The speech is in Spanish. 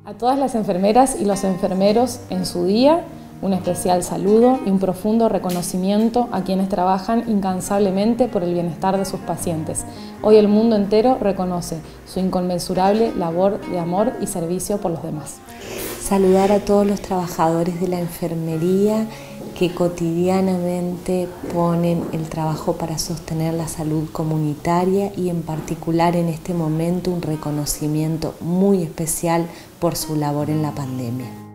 A todas las enfermeras y los enfermeros en su día, un especial saludo y un profundo reconocimiento a quienes trabajan incansablemente por el bienestar de sus pacientes. Hoy el mundo entero reconoce su inconmensurable labor de amor y servicio por los demás. Saludar a todos los trabajadores de la enfermería que cotidianamente ponen el trabajo para sostener la salud comunitaria y en particular en este momento un reconocimiento muy especial por su labor en la pandemia.